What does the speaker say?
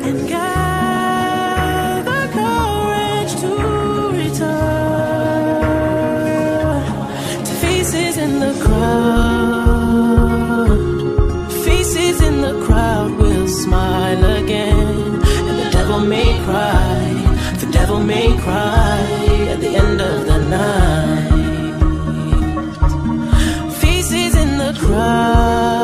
and gather courage to return to faces in the crowd. Faces in the crowd will smile again, and the devil may cry, the devil may cry at the end of the night. Faces in the crowd.